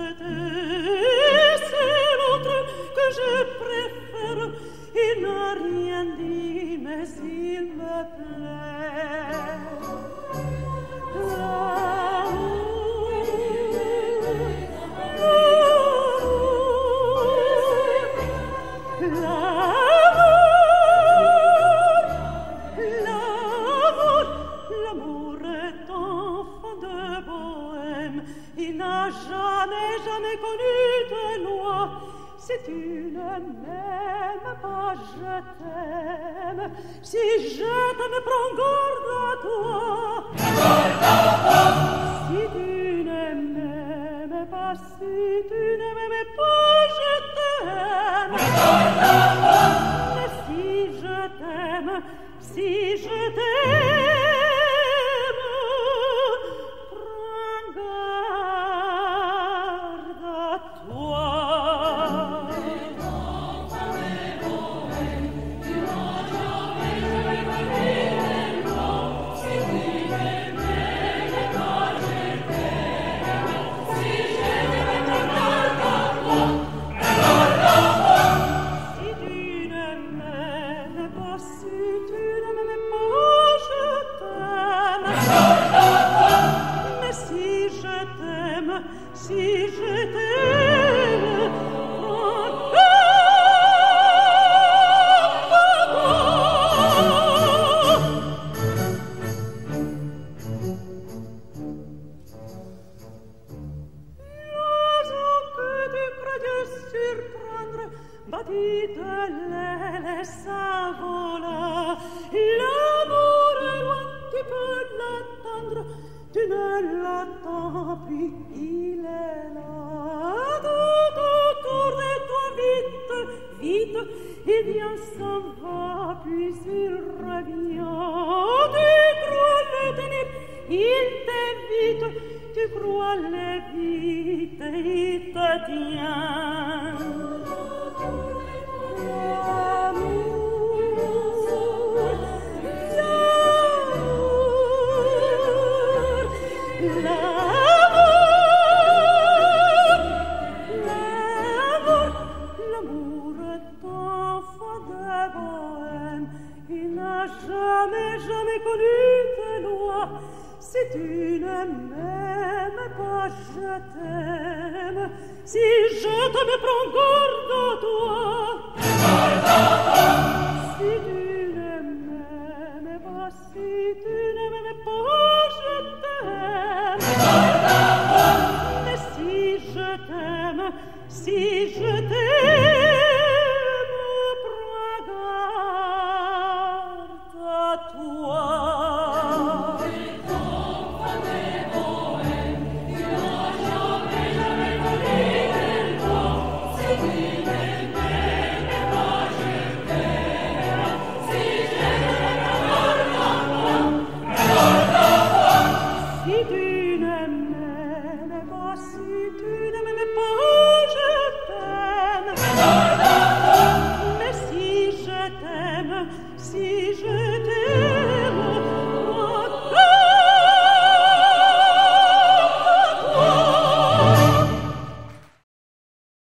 j'étais, c'est l'autre que je préfère. Il n'a rien dit, mais il me plaît. L'amour est enfant de bohème. Il n'a jamais connu de loi. Si tu ne m'aimes pas, je t'aime. Si je t'aime, prends garde à toi. Si tu ne m'aimes pas, si tu ne m'aimes pas, je t'aime. Mais si je t'aime, si je t'aime, prends garde à toi. Si je t'aime, l'oiseau que tu croyais surprendre battit de l'aile et s'envola. L'amour est loin, tu peux l'attendre. Tu ne l'attends plus, il est là, tout autour de toi, vite, vite, il vient, s'en va, puis il revient. Tu crois le tenir, il t'évite, tu crois l'éviter, il te tient. L'amour est enfant de bohème. Il n'a jamais connu de loi. Si tu ne m'aimes pas, je t'aime. Si je t'aime, prends garde à toi. Si tu ne m'aimes pas, si tu ne m'aimes pas, je t'aime. Mais si je t'aime, si je t'aime,